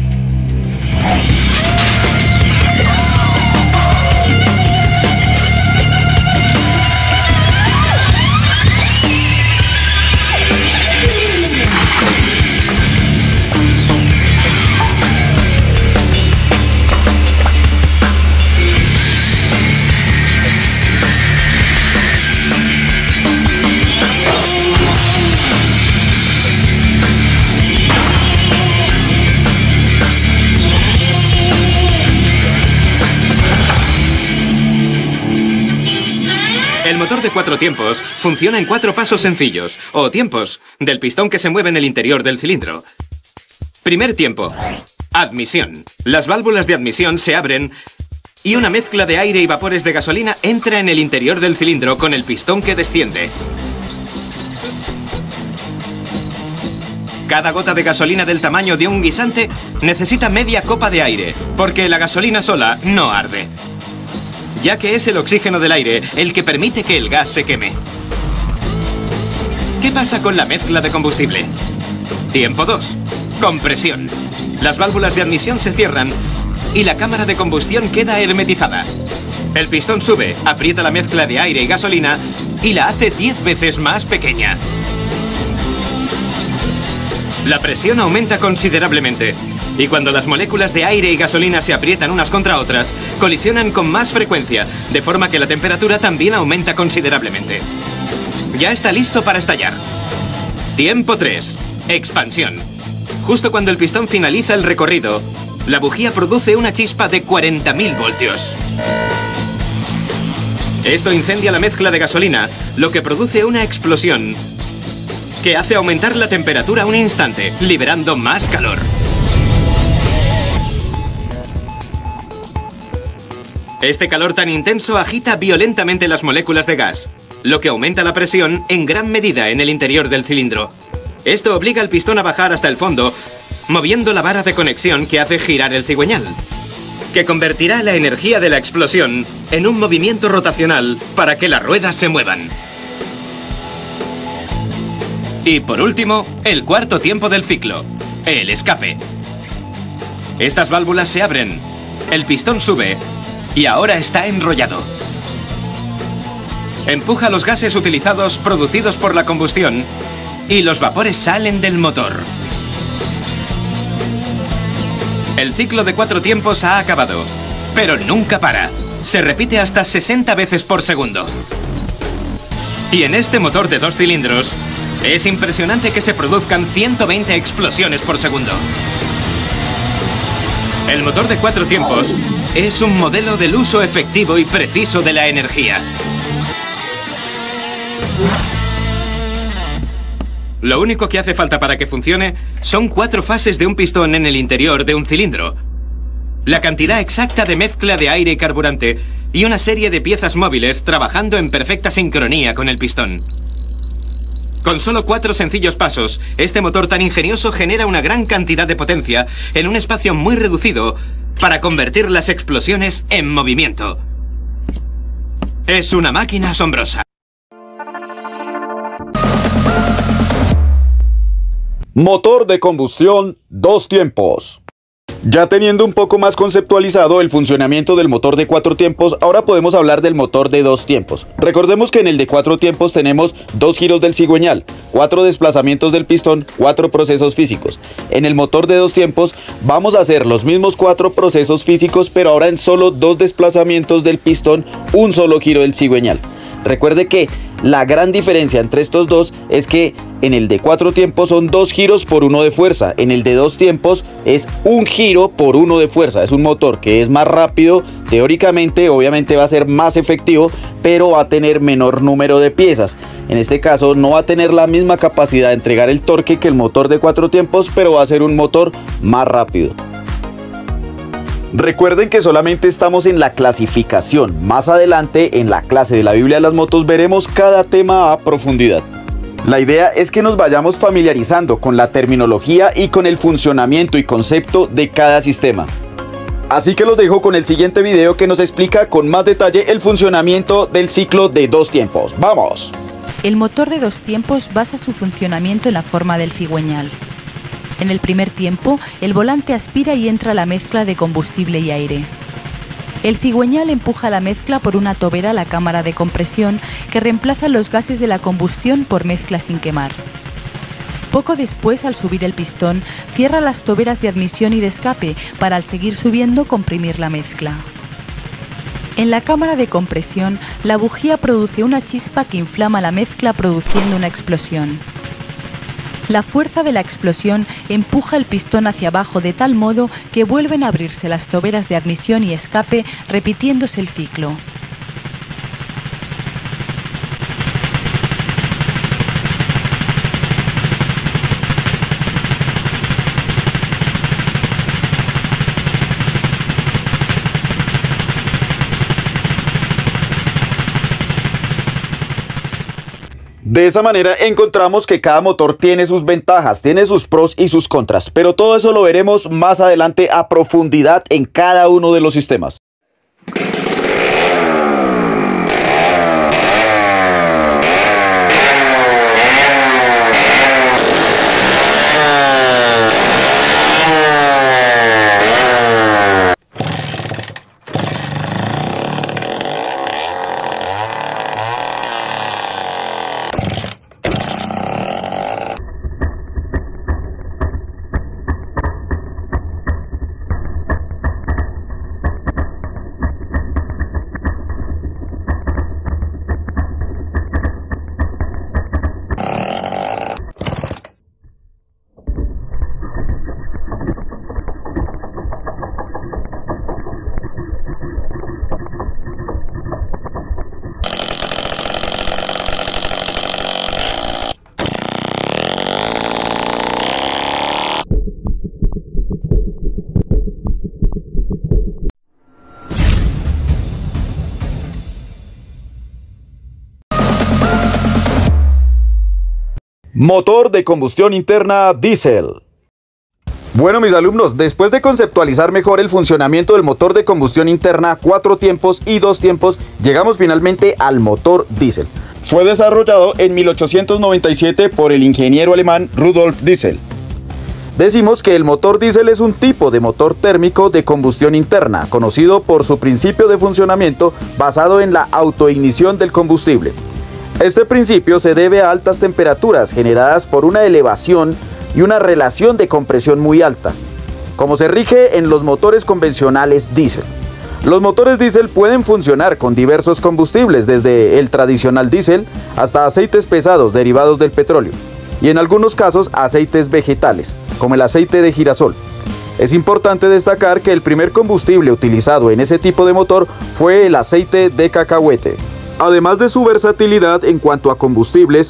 El motor de 4 tiempos funciona en 4 pasos sencillos, o tiempos, del pistón que se mueve en el interior del cilindro. Primer tiempo. Admisión. Las válvulas de admisión se abren y una mezcla de aire y vapores de gasolina entra en el interior del cilindro con el pistón que desciende. Cada gota de gasolina del tamaño de un guisante necesita media copa de aire, porque la gasolina sola no arde, ya que es el oxígeno del aire el que permite que el gas se queme. ¿Qué pasa con la mezcla de combustible? Tiempo 2. Compresión. Las válvulas de admisión se cierran y la cámara de combustión queda hermetizada. El pistón sube, aprieta la mezcla de aire y gasolina y la hace 10 veces más pequeña. La presión aumenta considerablemente. Y cuando las moléculas de aire y gasolina se aprietan unas contra otras, colisionan con más frecuencia, de forma que la temperatura también aumenta considerablemente. Ya está listo para estallar. Tiempo 3. Expansión. Justo cuando el pistón finaliza el recorrido, la bujía produce una chispa de 40.000 voltios. Esto incendia la mezcla de gasolina, lo que produce una explosión que hace aumentar la temperatura un instante, liberando más calor. Este calor tan intenso agita violentamente las moléculas de gas, lo que aumenta la presión en gran medida en el interior del cilindro. Esto obliga al pistón a bajar hasta el fondo, moviendo la vara de conexión que hace girar el cigüeñal, que convertirá la energía de la explosión en un movimiento rotacional para que las ruedas se muevan. Y por último, el cuarto tiempo del ciclo, el escape. Estas válvulas se abren, el pistón sube y ahora está enrollado. Empuja los gases utilizados producidos por la combustión y los vapores salen del motor. El ciclo de 4 tiempos ha acabado, pero nunca para. Se repite hasta 60 veces por segundo. Y en este motor de 2 cilindros, es impresionante que se produzcan 120 explosiones por segundo. El motor de 4 tiempos es un modelo del uso efectivo y preciso de la energía. Lo único que hace falta para que funcione son 4 fases de un pistón en el interior de un cilindro, la cantidad exacta de mezcla de aire y carburante y una serie de piezas móviles trabajando en perfecta sincronía con el pistón. Con solo 4 sencillos pasos, este motor tan ingenioso genera una gran cantidad de potencia en un espacio muy reducido para convertir las explosiones en movimiento. Es una máquina asombrosa. Motor de combustión 2 tiempos. Ya teniendo un poco más conceptualizado el funcionamiento del motor de 4 tiempos, ahora podemos hablar del motor de 2 tiempos. Recordemos que en el de 4 tiempos tenemos 2 giros del cigüeñal, 4 desplazamientos del pistón, 4 procesos físicos. En el motor de 2 tiempos vamos a hacer los mismos 4 procesos físicos, pero ahora en solo 2 desplazamientos del pistón, un solo giro del cigüeñal. Recuerde que la gran diferencia entre estos dos es que en el de 4 tiempos son 2 giros por 1 de fuerza, en el de 2 tiempos es 1 giro por 1 de fuerza. Es un motor que es más rápido, teóricamente, obviamente va a ser más efectivo, pero va a tener menor número de piezas. En este caso no va a tener la misma capacidad de entregar el torque que el motor de 4 tiempos, pero va a ser un motor más rápido. Recuerden que solamente estamos en la clasificación. Más adelante, en la clase de la Biblia de las motos, veremos cada tema a profundidad. La idea es que nos vayamos familiarizando con la terminología y con el funcionamiento y concepto de cada sistema. Así que los dejo con el siguiente video que nos explica con más detalle el funcionamiento del ciclo de 2 tiempos. ¡Vamos! El motor de 2 tiempos basa su funcionamiento en la forma del cigüeñal. En el primer tiempo, el volante aspira y entra la mezcla de combustible y aire. El cigüeñal empuja la mezcla por una tobera a la cámara de compresión que reemplaza los gases de la combustión por mezcla sin quemar. Poco después, al subir el pistón, cierra las toberas de admisión y de escape para, al seguir subiendo, comprimir la mezcla. En la cámara de compresión, la bujía produce una chispa que inflama la mezcla produciendo una explosión. La fuerza de la explosión empuja el pistón hacia abajo de tal modo que vuelven a abrirse las toberas de admisión y escape, repitiéndose el ciclo. De esa manera encontramos que cada motor tiene sus ventajas, tiene sus pros y sus contras, pero todo eso lo veremos más adelante a profundidad en cada uno de los sistemas. Motor de combustión interna diésel. Bueno, mis alumnos, después de conceptualizar mejor el funcionamiento del motor de combustión interna 4 tiempos y 2 tiempos, llegamos finalmente al motor diésel. Fue desarrollado en 1897 por el ingeniero alemán Rudolf Diesel. Decimos que el motor diésel es un tipo de motor térmico de combustión interna, conocido por su principio de funcionamiento basado en la autoignición del combustible. Este principio se debe a altas temperaturas generadas por una elevación y una relación de compresión muy alta, como se rige en los motores convencionales diésel. Los motores diésel pueden funcionar con diversos combustibles, desde el tradicional diésel hasta aceites pesados derivados del petróleo, y en algunos casos aceites vegetales, como el aceite de girasol. Es importante destacar que el primer combustible utilizado en ese tipo de motor fue el aceite de cacahuete. Además de su versatilidad en cuanto a combustibles,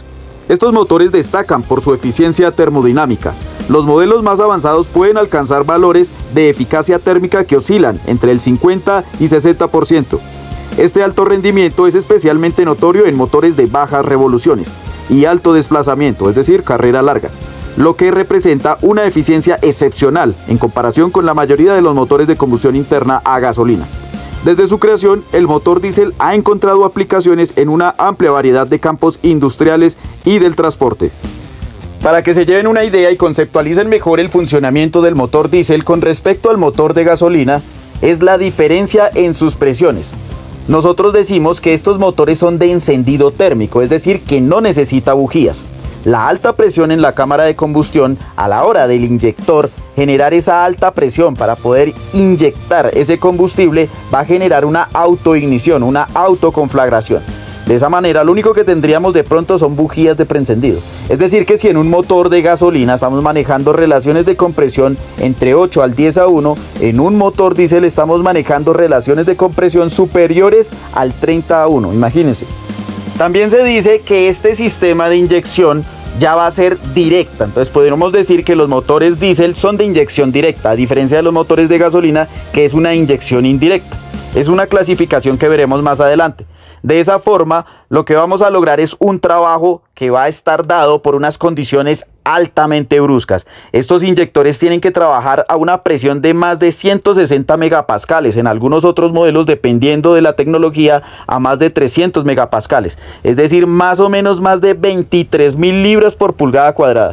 Estos motores destacan por su eficiencia termodinámica. Los modelos más avanzados pueden alcanzar valores de eficacia térmica que oscilan entre el 50 y 60%. Este alto rendimiento es especialmente notorio en motores de bajas revoluciones y alto desplazamiento, es decir, carrera larga, lo que representa una eficiencia excepcional en comparación con la mayoría de los motores de combustión interna a gasolina. Desde su creación, el motor diésel ha encontrado aplicaciones en una amplia variedad de campos industriales y del transporte. Para que se lleven una idea y conceptualicen mejor el funcionamiento del motor diésel con respecto al motor de gasolina, es la diferencia en sus presiones. Nosotros decimos que estos motores son de encendido térmico, es decir, que no necesita bujías. La alta presión en la cámara de combustión, a la hora del inyector, generar esa alta presión para poder inyectar ese combustible, va a generar una autoignición, una autoconflagración. De esa manera, lo único que tendríamos de pronto son bujías de preencendido. Es decir, que si en un motor de gasolina estamos manejando relaciones de compresión entre 8 al 10 a 1, en un motor diésel estamos manejando relaciones de compresión superiores al 30 a 1. Imagínense. También se dice que este sistema de inyección ya va a ser directa. Entonces podríamos decir que los motores diésel son de inyección directa, a diferencia de los motores de gasolina, que es una inyección indirecta. Es una clasificación que veremos más adelante. De esa forma, lo que vamos a lograr es un trabajo que va a estar dado por unas condiciones altamente bruscas. Estos inyectores tienen que trabajar a una presión de más de 160 megapascales, en algunos otros modelos, dependiendo de la tecnología, a más de 300 megapascales. Es decir, más o menos más de 23.000 libras por pulgada cuadrada.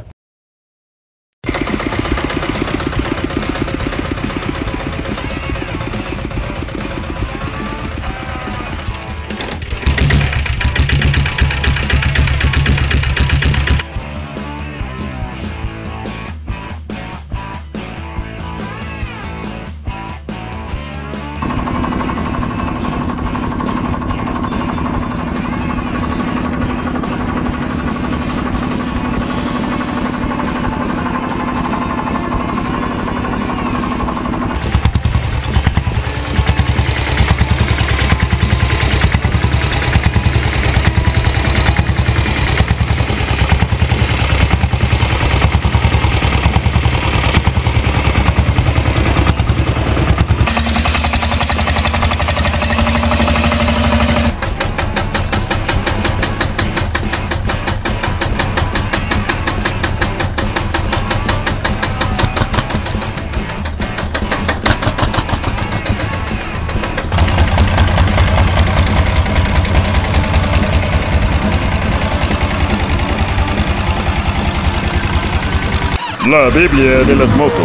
La Biblia de las motos.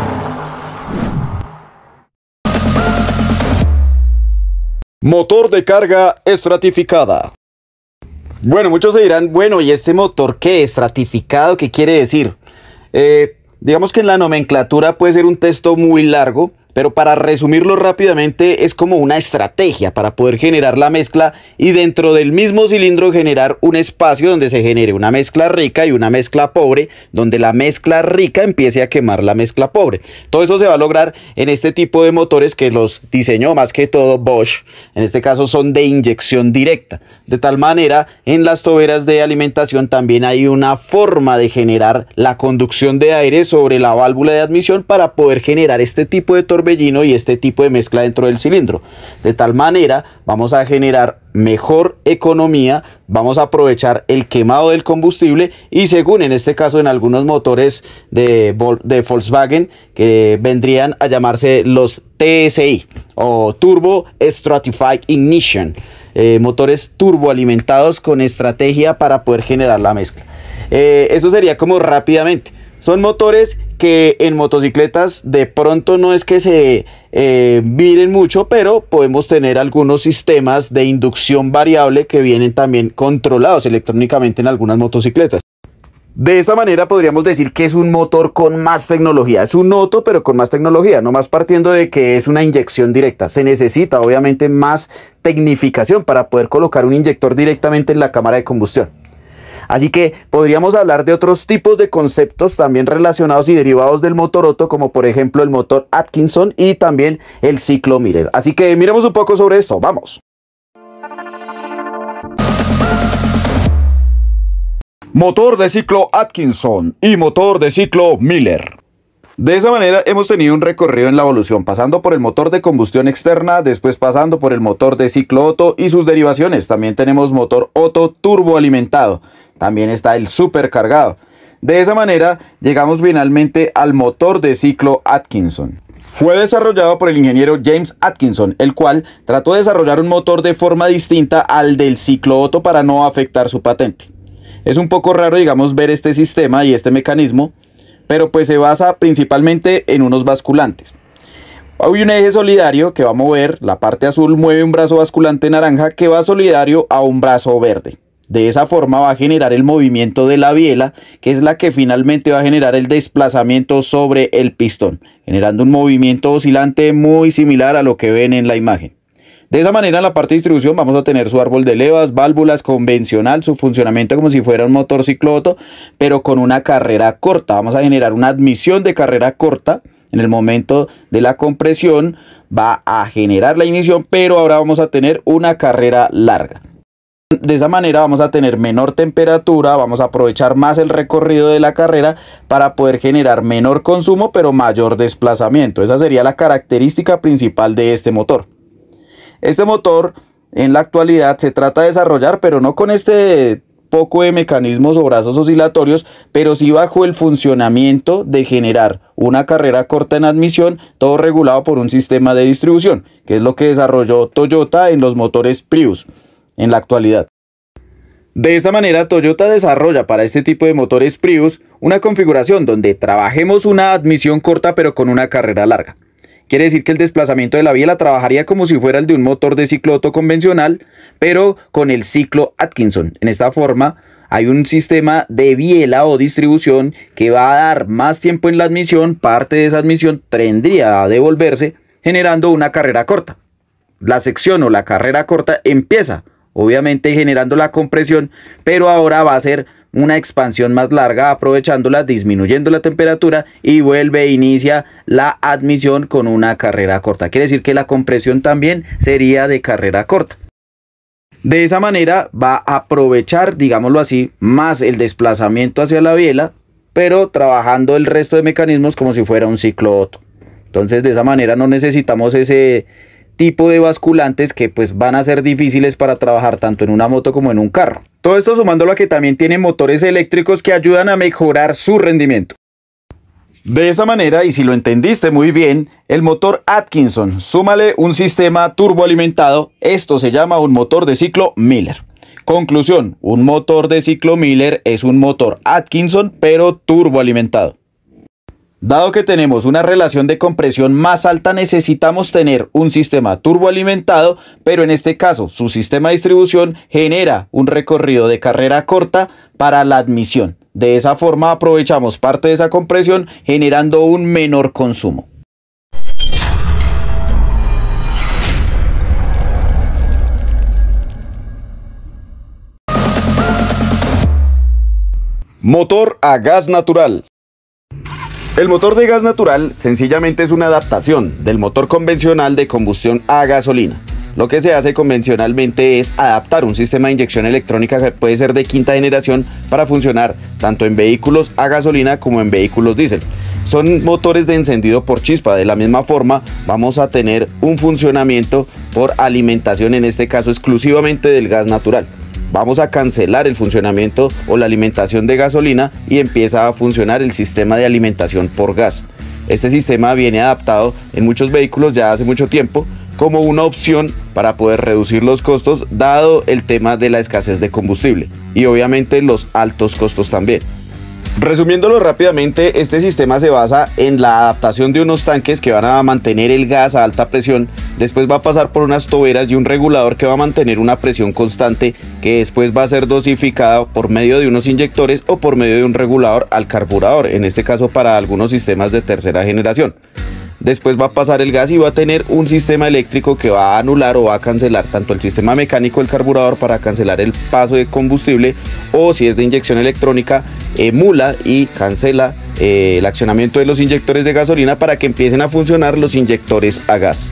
Motor de carga estratificada. Bueno, muchos se dirán, bueno, ¿y este motor qué? ¿Estratificado? ¿Qué quiere decir? Digamos que en la nomenclatura puede ser un texto muy largo, pero para resumirlo rápidamente es como una estrategia para poder generar la mezcla y dentro del mismo cilindro generar un espacio donde se genere una mezcla rica y una mezcla pobre, donde la mezcla rica empiece a quemar la mezcla pobre. Todo eso se va a lograr en este tipo de motores que los diseñó más que todo Bosch. En este caso son de inyección directa. De tal manera, en las toberas de alimentación también hay una forma de generar la conducción de aire sobre la válvula de admisión para poder generar este tipo de torbellino y este tipo de mezcla dentro del cilindro. De tal manera vamos a generar mejor economía, vamos a aprovechar el quemado del combustible y según en este caso en algunos motores de Volkswagen que vendrían a llamarse los TSI o Turbo Stratified Ignition, motores turboalimentados con estrategia para poder generar la mezcla. Eso sería como rápidamente. Son motores que en motocicletas de pronto no es que se miren mucho, pero podemos tener algunos sistemas de inducción variable que vienen también controlados electrónicamente en algunas motocicletas. De esa manera podríamos decir que es un motor con más tecnología. Es un Otto, pero con más tecnología, no más partiendo de que es una inyección directa. Se necesita obviamente más tecnificación para poder colocar un inyector directamente en la cámara de combustión. Así que podríamos hablar de otros tipos de conceptos también relacionados y derivados del motor Otto, como por ejemplo el motor Atkinson y también el ciclo Miller. Así que miremos un poco sobre esto, vamos. Motor de ciclo Atkinson y motor de ciclo Miller. De esa manera hemos tenido un recorrido en la evolución, pasando por el motor de combustión externa, después pasando por el motor de ciclo Otto y sus derivaciones. También tenemos motor Otto turboalimentado. También está el supercargado. De esa manera llegamos finalmente al motor de ciclo Atkinson. Fue desarrollado por el ingeniero James Atkinson, el cual trató de desarrollar un motor de forma distinta al del ciclo Otto para no afectar su patente. Es un poco raro, digamos, ver este sistema y este mecanismo, pero pues se basa principalmente en unos basculantes. Hay un eje solidario que va a mover, la parte azul mueve un brazo basculante naranja que va solidario a un brazo verde. De esa forma va a generar el movimiento de la biela, que es la que finalmente va a generar el desplazamiento sobre el pistón, generando un movimiento oscilante muy similar a lo que ven en la imagen. De esa manera en la parte de distribución vamos a tener su árbol de levas, válvulas convencional, su funcionamiento como si fuera un motor ciclo Otto, pero con una carrera corta. Vamos a generar una admisión de carrera corta. En el momento de la compresión va a generar la ignición, pero ahora vamos a tener una carrera larga. De esa manera vamos a tener menor temperatura, vamos a aprovechar más el recorrido de la carrera para poder generar menor consumo pero mayor desplazamiento. Esa sería la característica principal de este motor. Este motor en la actualidad se trata de desarrollar, pero no con este poco de mecanismos o brazos oscilatorios, pero sí bajo el funcionamiento de generar una carrera corta en admisión, todo regulado por un sistema de distribución, que es lo que desarrolló Toyota en los motores Prius en la actualidad. De esta manera Toyota desarrolla para este tipo de motores Prius una configuración donde trabajemos una admisión corta pero con una carrera larga. Quiere decir que el desplazamiento de la biela trabajaría como si fuera el de un motor de ciclo Otto convencional, pero con el ciclo Atkinson. En esta forma hay un sistema de biela o distribución que va a dar más tiempo en la admisión, parte de esa admisión tendría a devolverse generando una carrera corta. La sección o la carrera corta empieza obviamente generando la compresión, pero ahora va a ser una expansión más larga, aprovechándola, disminuyendo la temperatura y vuelve e inicia la admisión con una carrera corta. Quiere decir que la compresión también sería de carrera corta. De esa manera va a aprovechar, digámoslo así, más el desplazamiento hacia la biela, pero trabajando el resto de mecanismos como si fuera un ciclo Otto. Entonces de esa manera no necesitamos ese tipo de basculantes que pues van a ser difíciles para trabajar tanto en una moto como en un carro. Todo esto sumándolo a que también tiene motores eléctricos que ayudan a mejorar su rendimiento. De esa manera, y si lo entendiste muy bien, el motor Atkinson, súmale un sistema turboalimentado, esto se llama un motor de ciclo Miller. Conclusión, un motor de ciclo Miller es un motor Atkinson pero turboalimentado. Dado que tenemos una relación de compresión más alta, necesitamos tener un sistema turboalimentado, pero en este caso su sistema de distribución genera un recorrido de carrera corta para la admisión. De esa forma aprovechamos parte de esa compresión generando un menor consumo. Motor a gas natural. El motor de gas natural sencillamente es una adaptación del motor convencional de combustión a gasolina. Lo que se hace convencionalmente es adaptar un sistema de inyección electrónica que puede ser de quinta generación para funcionar tanto en vehículos a gasolina como en vehículos diésel. Son motores de encendido por chispa. De la misma forma vamos a tener un funcionamiento por alimentación, en este caso exclusivamente del gas natural. Vamos a cancelar el funcionamiento o la alimentación de gasolina y empieza a funcionar el sistema de alimentación por gas. Este sistema viene adaptado en muchos vehículos ya hace mucho tiempo como una opción para poder reducir los costos dado el tema de la escasez de combustible y obviamente los altos costos también. Resumiéndolo rápidamente, este sistema se basa en la adaptación de unos tanques que van a mantener el gas a alta presión, después va a pasar por unas toberas y un regulador que va a mantener una presión constante que después va a ser dosificada por medio de unos inyectores o por medio de un regulador al carburador, en este caso para algunos sistemas de tercera generación. Después va a pasar el gas y va a tener un sistema eléctrico que va a anular o va a cancelar tanto el sistema mecánico del carburador para cancelar el paso de combustible, o si es de inyección electrónica, emula y cancela el accionamiento de los inyectores de gasolina para que empiecen a funcionar los inyectores a gas.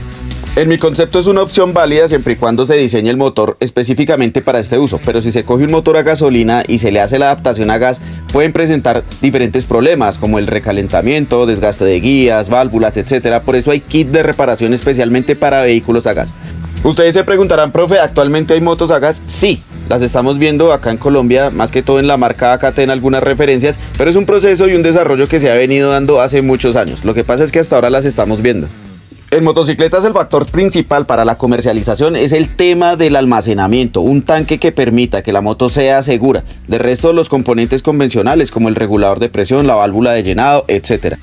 En mi concepto es una opción válida siempre y cuando se diseñe el motor específicamente para este uso, pero si se coge un motor a gasolina y se le hace la adaptación a gas, pueden presentar diferentes problemas como el recalentamiento, desgaste de guías, válvulas, etc. Por eso hay kit de reparación especialmente para vehículos a gas. Ustedes se preguntarán, profe, ¿actualmente hay motos a gas? Sí, las estamos viendo acá en Colombia, más que todo en la marca AKT en algunas referencias, pero es un proceso y un desarrollo que se ha venido dando hace muchos años. Lo que pasa es que hasta ahora las estamos viendo. En motocicletas el factor principal para la comercialización es el tema del almacenamiento, un tanque que permita que la moto sea segura. De resto, los componentes convencionales como el regulador de presión, la válvula de llenado, etc.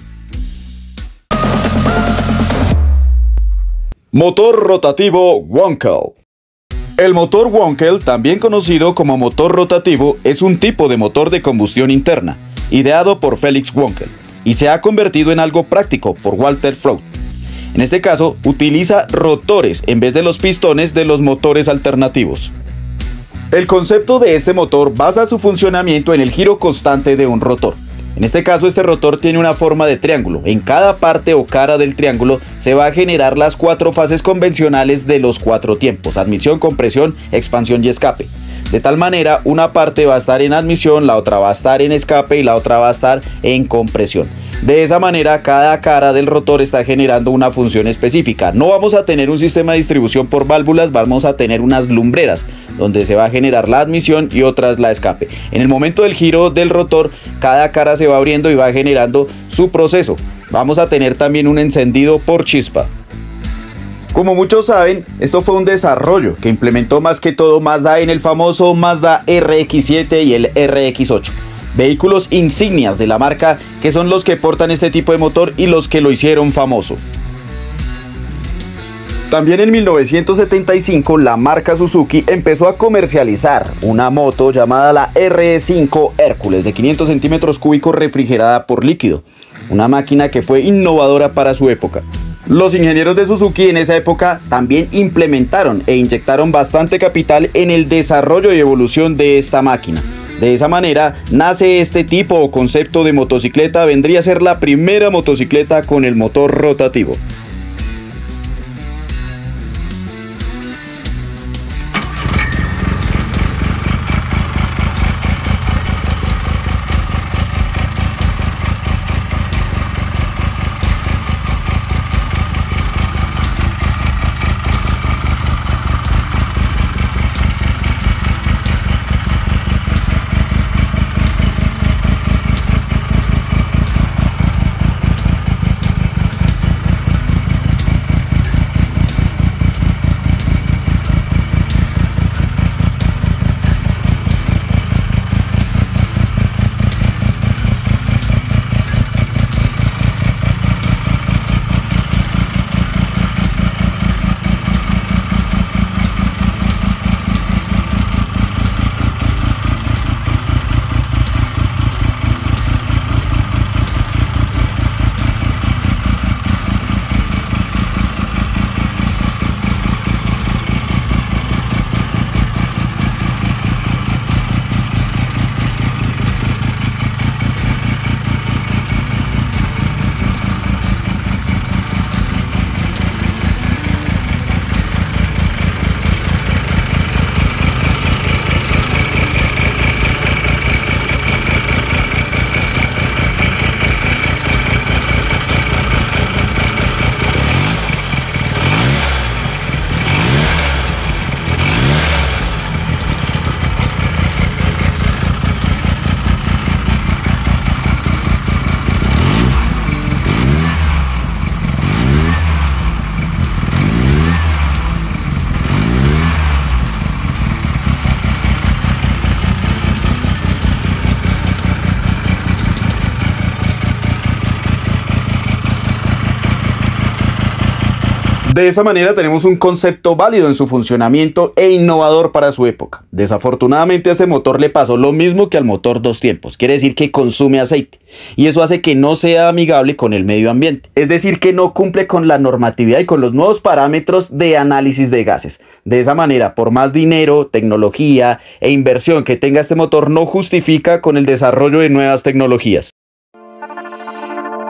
Motor rotativo Wankel. El motor Wankel, también conocido como motor rotativo, es un tipo de motor de combustión interna, ideado por Felix Wankel, y se ha convertido en algo práctico por Walter Frothe. En este caso, utiliza rotores en vez de los pistones de los motores alternativos. El concepto de este motor basa su funcionamiento en el giro constante de un rotor. En este caso, este rotor tiene una forma de triángulo. En cada parte o cara del triángulo se va a generar las 4 fases convencionales de los 4 tiempos: admisión, compresión, expansión y escape. De tal manera, una parte va a estar en admisión, la otra va a estar en escape y la otra va a estar en compresión. De esa manera, cada cara del rotor está generando una función específica. No vamos a tener un sistema de distribución por válvulas, vamos a tener unas lumbreras donde se va a generar la admisión y otras la escape. En el momento del giro del rotor, cada cara se va abriendo y va generando su proceso. Vamos a tener también un encendido por chispa. Como muchos saben, esto fue un desarrollo que implementó más que todo Mazda en el famoso Mazda RX-7 y el RX-8. Vehículos insignias de la marca que son los que portan este tipo de motor y los que lo hicieron famoso. También en 1975 la marca Suzuki empezó a comercializar una moto llamada la R5 Hércules de 500 centímetros cúbicos refrigerada por líquido. Una máquina que fue innovadora para su época. Los ingenieros de Suzuki en esa época también implementaron e inyectaron bastante capital en el desarrollo y evolución de esta máquina. De esa manera nace este tipo o concepto de motocicleta. Vendría a ser la primera motocicleta con el motor rotativo. De esta manera tenemos un concepto válido en su funcionamiento e innovador para su época. Desafortunadamente a este motor le pasó lo mismo que al motor 2 tiempos, quiere decir que consume aceite y eso hace que no sea amigable con el medio ambiente, es decir que no cumple con la normatividad y con los nuevos parámetros de análisis de gases. De esa manera, por más dinero, tecnología e inversión que tenga este motor, no justifica con el desarrollo de nuevas tecnologías.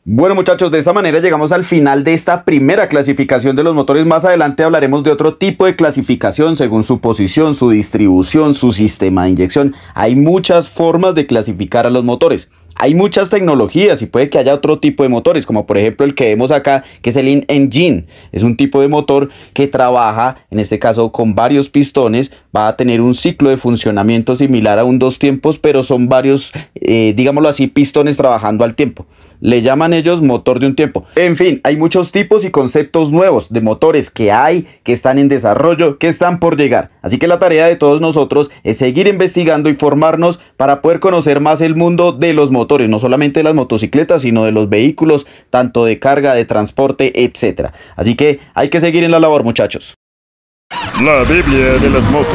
Bueno muchachos, de esta manera llegamos al final de esta primera clasificación de los motores. Más adelante hablaremos de otro tipo de clasificación según su posición, su distribución, su sistema de inyección. Hay muchas formas de clasificar a los motores. Hay muchas tecnologías y puede que haya otro tipo de motores, como por ejemplo el que vemos acá, que es el in-engine. Es un tipo de motor que trabaja, en este caso con varios pistones, va a tener un ciclo de funcionamiento similar a un dos tiempos, pero son varios, digámoslo así, pistones trabajando al tiempo. Le llaman ellos motor de un tiempo. En fin, hay muchos tipos y conceptos nuevos de motores que hay, que están en desarrollo, que están por llegar. Así que la tarea de todos nosotros es seguir investigando y formarnos para poder conocer más el mundo de los motores, no solamente de las motocicletas, sino de los vehículos, tanto de carga, de transporte, etc. Así que hay que seguir en la labor, muchachos. La Biblia de las motos.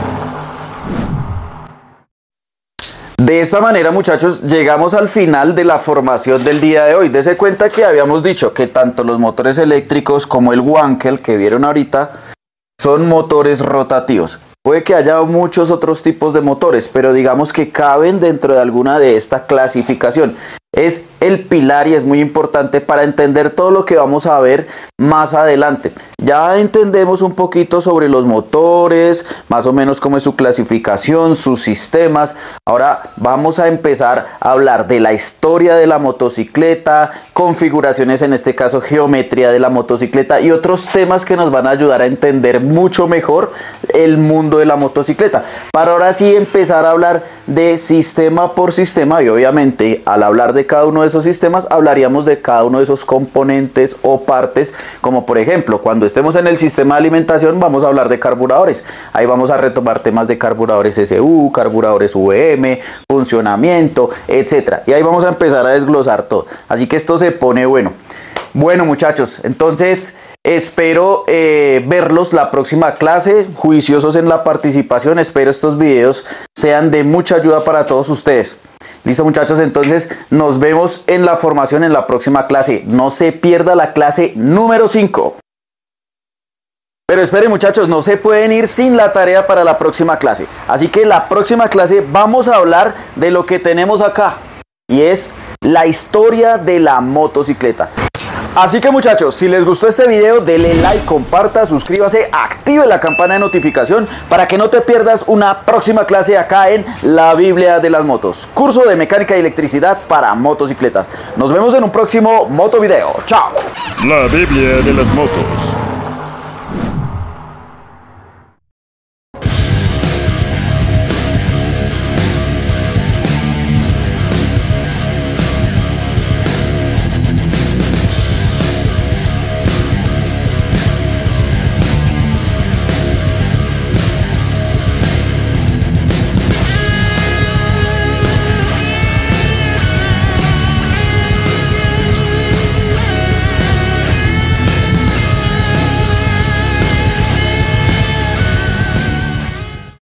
De esta manera, muchachos, llegamos al final de la formación del día de hoy. Dese cuenta que habíamos dicho que tanto los motores eléctricos como el Wankel que vieron ahorita son motores rotativos. Puede que haya muchos otros tipos de motores, pero digamos que caben dentro de alguna de esta clasificación. Es el pilar y es muy importante para entender todo lo que vamos a ver más adelante. Ya entendemos un poquito sobre los motores, más o menos cómo es su clasificación, sus sistemas. Ahora vamos a empezar a hablar de la historia de la motocicleta, configuraciones, en este caso geometría de la motocicleta y otros temas que nos van a ayudar a entender mucho mejor el mundo de la motocicleta. Para ahora sí empezar a hablar de sistema por sistema y obviamente al hablar de cada uno de esos sistemas hablaríamos de cada uno de esos componentes o partes, como por ejemplo cuando estemos en el sistema de alimentación vamos a hablar de carburadores. Ahí vamos a retomar temas de carburadores SU, carburadores VM, funcionamiento, etcétera. Y ahí vamos a empezar a desglosar todo. Así que esto se pone bueno. Bueno muchachos, entonces espero verlos la próxima clase, juiciosos en la participación. Espero estos videos sean de mucha ayuda para todos ustedes. Listo muchachos, entonces nos vemos en la formación en la próxima clase. No se pierda la clase número 5. Pero esperen muchachos, no se pueden ir sin la tarea para la próxima clase. Así que la próxima clase vamos a hablar de lo que tenemos acá. Y es la historia de la motocicleta. Así que muchachos, si les gustó este video, denle like, comparta, suscríbase, active la campana de notificación para que no te pierdas una próxima clase acá en La Biblia de las Motos, curso de mecánica y electricidad para motocicletas. Nos vemos en un próximo motovideo. ¡Chao! La Biblia de las motos.